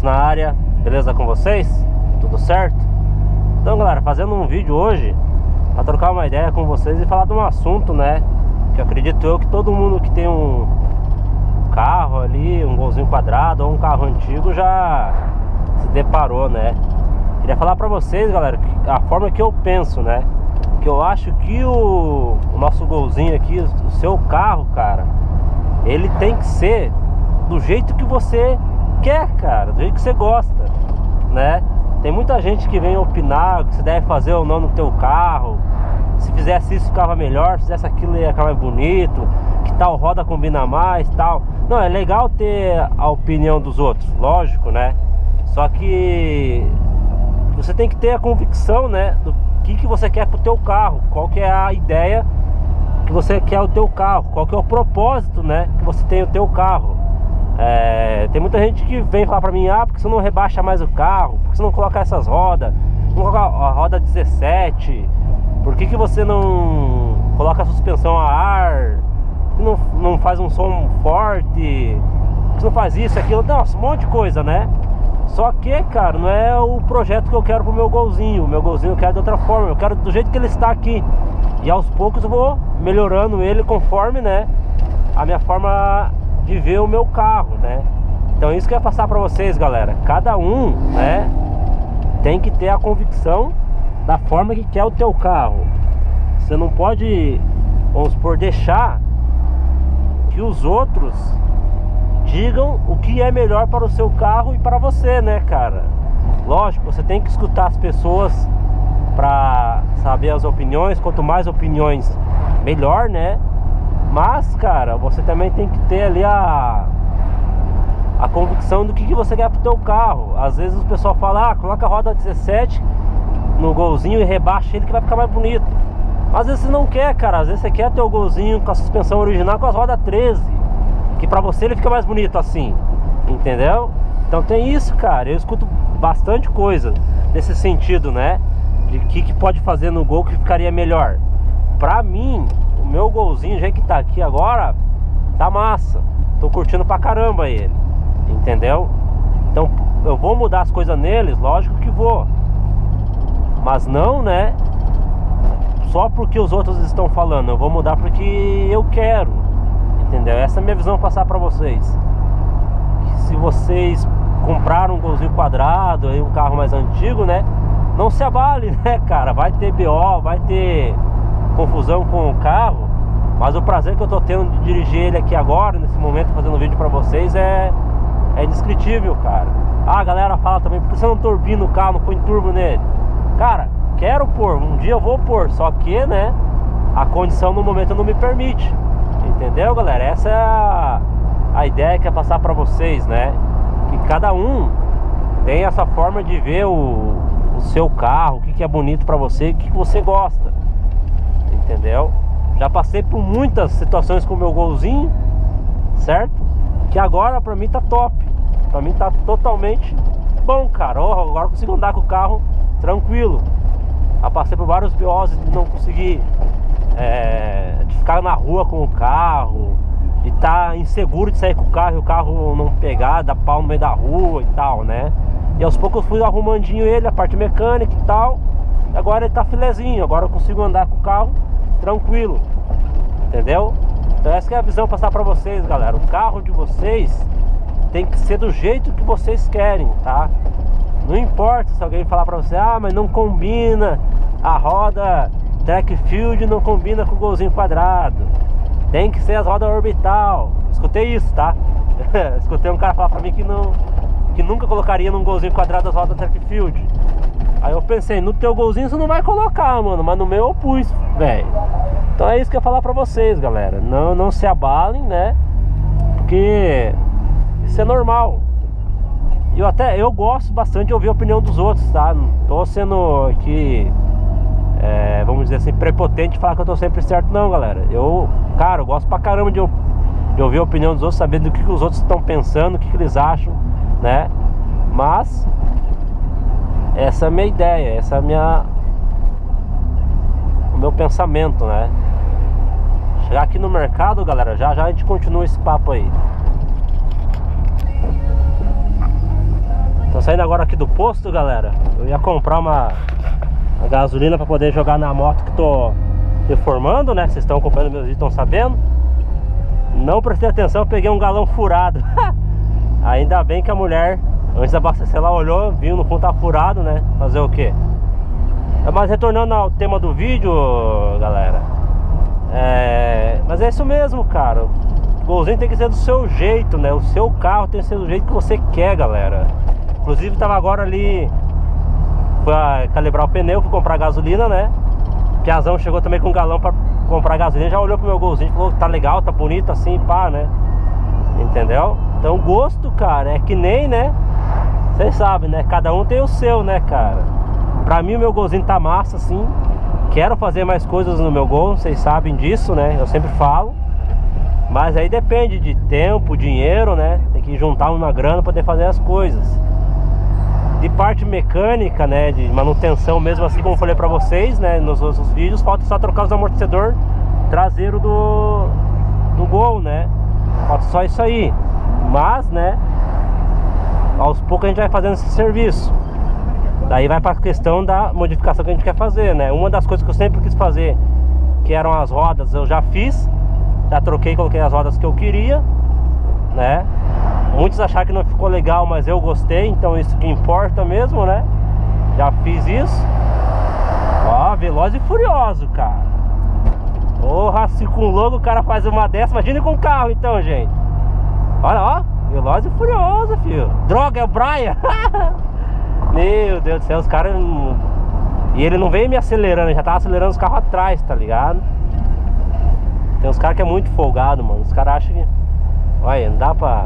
Carlos na área, beleza com vocês? Tudo certo? Então galera, fazendo um vídeo hoje para trocar uma ideia com vocês e falar de um assunto, né, que eu acredito eu que todo mundo que tem um carro ali, um golzinho quadrado ou um carro antigo já se deparou, né. Queria falar para vocês, galera, a forma que eu penso, né, que eu acho que o nosso golzinho aqui, o seu carro, cara, ele tem que ser do jeito que você quer, cara, do jeito que você gosta, né? Tem muita gente que vem opinar o que você deve fazer ou não no teu carro. Se fizesse isso ficava melhor, se fizesse aquilo ia ficar mais bonito, que tal roda combina mais, tal. Não, é legal ter a opinião dos outros, lógico, né? Só que você tem que ter a convicção, né, do que você quer pro teu carro, qual que é a ideia que você quer o teu carro, qual que é o propósito, né, que você tem o teu carro. Tem muita gente que vem falar pra mim, porque você não rebaixa mais o carro, porque você não coloca essas rodas, não coloca a roda 17, por que você não coloca a suspensão a ar, não faz um som forte, você não faz isso, aquilo, nossa, um monte de coisa, né? Só que, cara, não é o projeto que eu quero pro meu golzinho. O meu golzinho eu quero de outra forma, eu quero do jeito que ele está aqui. E aos poucos eu vou melhorando ele conforme, né, a minha forma de ver o meu carro, né. Então é isso que eu ia passar pra vocês, galera. Cada um, né, tem que ter a convicção da forma que quer o teu carro. Você não pode, vamos supor, deixar que os outros digam o que é melhor para o seu carro e para você, né, cara? Lógico, você tem que escutar as pessoas para saber as opiniões. Quanto mais opiniões, melhor, né? Mas, cara, você também tem que ter ali a convicção do que você quer pro teu carro. Às vezes o pessoal fala, coloca a roda 17 no golzinho e rebaixa ele que vai ficar mais bonito. Às vezes você não quer, cara. Às vezes você quer ter o golzinho com a suspensão original com as rodas 13, que pra você ele fica mais bonito assim, entendeu? Então tem isso, cara. Eu escuto bastante coisa nesse sentido, né, de que pode fazer no Gol que ficaria melhor. Pra mim, o meu golzinho, o jeito que tá aqui agora, tá massa. Tô curtindo pra caramba ele, entendeu? Então eu vou mudar as coisas neles, lógico que vou, mas não, né, só porque os outros estão falando. Eu vou mudar porque eu quero, entendeu? Essa é a minha visão, passar pra vocês. Se vocês compraram um golzinho quadrado, aí um carro mais antigo, né, não se abale, né, cara. Vai ter BO, vai ter confusão com o carro, mas o prazer que eu tô tendo de dirigir ele aqui agora, nesse momento, fazendo vídeo pra vocês, é indescritível, cara. A galera fala também, por que você não turbina o carro, não põe turbo nele? Cara, quero pôr, um dia eu vou pôr, só que, né, a condição no momento não me permite. Entendeu, galera? Essa é a ideia que é passar pra vocês, né? Que cada um tem essa forma de ver o seu carro, o que é bonito pra você, o que você gosta, entendeu? Já passei por muitas situações com o meu golzinho, certo? Que agora pra mim tá top. Pra mim tá totalmente bom, cara. Agora eu consigo andar com o carro tranquilo. Já passei por vários BOs de não conseguir de ficar na rua com o carro, de tá inseguro de sair com o carro e o carro não pegar, dar pau no meio da rua e tal, né? E aos poucos eu fui arrumandinho ele, a parte mecânica e tal. E agora ele tá filezinho, agora eu consigo andar com o carro tranquilo, entendeu? Então essa que é a visão, passar pra vocês, galera. O carro de vocês tem que ser do jeito que vocês querem, tá? Não importa se alguém falar pra você, mas não combina, a roda track field não combina com o golzinho quadrado, tem que ser as rodas orbital. Escutei isso, tá? Escutei um cara falar pra mim que nunca colocaria num golzinho quadrado as rodas track field. Aí eu pensei, no teu golzinho você não vai colocar, mano, mas no meu eu pus, velho. Então é isso que eu ia falar pra vocês, galera. Não se abalem, né, porque isso é normal. Eu gosto bastante de ouvir a opinião dos outros, tá? Não tô sendo aqui, vamos dizer assim, prepotente de falar que eu tô sempre certo, não, galera. Eu gosto pra caramba de ouvir a opinião dos outros, saber do que os outros estão pensando, o que eles acham, né? Mas essa é a minha ideia, essa é o meu pensamento, né? Chegar aqui no mercado, galera, já a gente continua esse papo aí. Tô saindo agora aqui do posto, galera. Eu ia comprar uma gasolina pra poder jogar na moto que tô reformando, né? Vocês estão acompanhando meus vídeos, estão sabendo. Não prestei atenção, eu peguei um galão furado. Ainda bem que a mulher, antes de abastecer, ela olhou, viu no fundo tá furado, né? Fazer o quê? Mas retornando ao tema do vídeo, galera, mas é isso mesmo, cara. O Golzinho tem que ser do seu jeito, né? O seu carro tem que ser do jeito que você quer, galera. Inclusive tava agora ali, fui calibrar o pneu, fui comprar gasolina, né? Piazão chegou também com um galão pra comprar gasolina, já olhou pro meu Golzinho, falou, tá legal, tá bonito assim, pá, né? Entendeu? Então gosto, cara, é que nem, né? Vocês sabem, né? Cada um tem o seu, né, cara? Pra mim o meu Golzinho tá massa, assim. Quero fazer mais coisas no meu Gol, vocês sabem disso, né? Eu sempre falo. Mas aí depende de tempo, dinheiro, né? Tem que juntar uma grana pra poder fazer as coisas. De parte mecânica, né? De manutenção mesmo, assim como eu falei pra vocês, né? Nos outros vídeos, falta só trocar os amortecedor traseiro do Gol, né? Falta só isso aí. Mas, né? Aos poucos a gente vai fazendo esse serviço. Daí vai para a questão da modificação que a gente quer fazer, né? Uma das coisas que eu sempre quis fazer, que eram as rodas, eu já fiz. Já troquei, coloquei as rodas que eu queria, né? Muitos acharam que não ficou legal, mas eu gostei, então isso que importa mesmo, né? Já fiz isso. Ó, Veloz e Furioso, cara. Porra, se com logo o cara faz uma dessa, imagine com carro então, gente. Olha, ó, Veloz e Furioso, filho. Droga, é o Brian. Meu Deus do céu, os caras... E ele não veio me acelerando, ele já tava acelerando os carros atrás, tá ligado? Tem uns caras que é muito folgado, mano. Os caras acham que... Olha, não dá pra...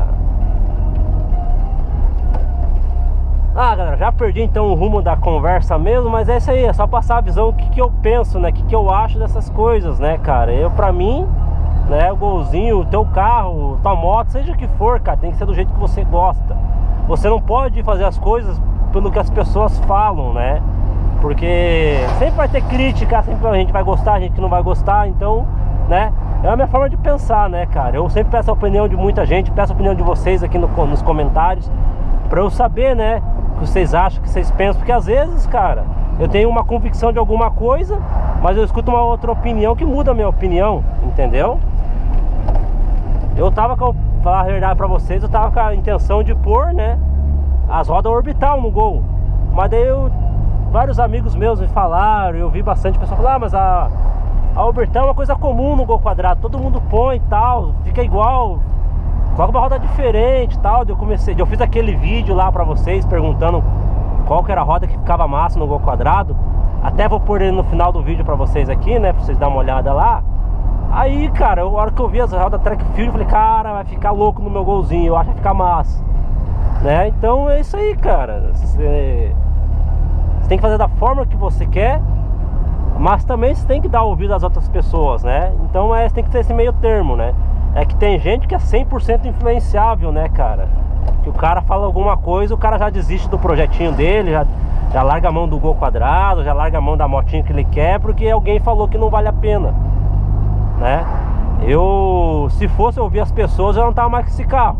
Ah, galera, já perdi então o rumo da conversa mesmo. Mas é isso aí, é só passar a visão, o que eu penso, né? O que eu acho dessas coisas, né, cara? Pra mim, né, o Golzinho, o teu carro, tua moto, seja o que for, cara, tem que ser do jeito que você gosta. Você não pode fazer as coisas pelo que as pessoas falam, né? Porque sempre vai ter crítica, sempre a gente vai gostar, a gente que não vai gostar, então, né? É a minha forma de pensar, né, cara? Eu sempre peço a opinião de muita gente, peço a opinião de vocês aqui nos comentários, pra eu saber, né, o que vocês acham, o que vocês pensam, porque às vezes, cara, eu tenho uma convicção de alguma coisa, mas eu escuto uma outra opinião que muda a minha opinião, entendeu? Eu tava, pra falar a verdade pra vocês, eu tava com a intenção de pôr, né, as rodas orbital no Gol. Mas daí vários amigos meus me falaram, eu vi bastante pessoas falar, mas a orbital é uma coisa comum no Gol quadrado, todo mundo põe e tal, fica igual, coloca uma roda diferente e tal. Eu fiz aquele vídeo lá pra vocês perguntando qual que era a roda que ficava massa no Gol quadrado. Até vou pôr ele no final do vídeo pra vocês aqui, né, pra vocês darem uma olhada lá. Aí, cara, a hora que eu vi as rodas track field, eu falei, cara, vai ficar louco no meu Golzinho, eu acho que vai ficar massa, né? Então é isso aí, cara. Você tem que fazer da forma que você quer, mas também você tem que dar ouvido às outras pessoas, né? Então tem que ter esse meio termo, né? É que tem gente que é 100% influenciável, né, cara? Que o cara fala alguma coisa, o cara já desiste do projetinho dele, já larga a mão do Gol quadrado, já larga a mão da motinha que ele quer, porque alguém falou que não vale a pena, né? Se fosse ouvir as pessoas, eu não tava mais com esse carro.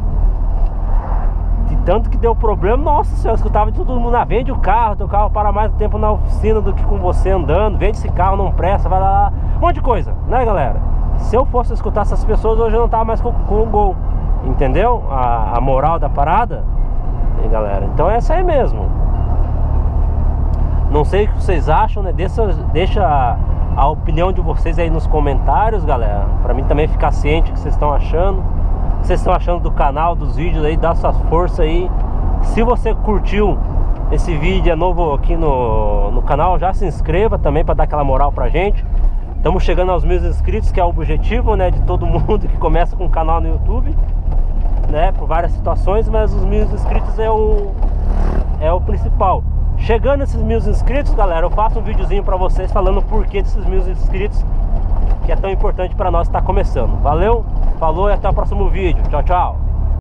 De tanto que deu problema, nossa senhora, eu escutava de todo mundo, vende o carro, teu carro para mais tempo na oficina do que com você andando, vende esse carro, não presta, vai lá, um monte de coisa, né, galera? Se eu fosse escutar essas pessoas, hoje eu não tava mais com o Gol, entendeu? A moral da parada, hein, galera? Então é essa aí mesmo. Não sei o que vocês acham, né? Deixa a opinião de vocês aí nos comentários, galera, pra mim também ficar ciente do que vocês estão achando. O que vocês estão achando do canal, dos vídeos aí, dá sua força aí. Se você curtiu esse vídeo, é novo aqui no canal, já se inscreva também pra dar aquela moral pra gente. Estamos chegando aos 1000 inscritos, que é o objetivo, né, de todo mundo que começa com um canal no YouTube, né, por várias situações, mas os 1000 inscritos é o principal. Chegando esses 1000 inscritos, galera, eu faço um videozinho pra vocês falando o porquê desses 1000 inscritos, que é tão importante pra nós estar começando. Valeu, falou e até o próximo vídeo. Tchau, tchau.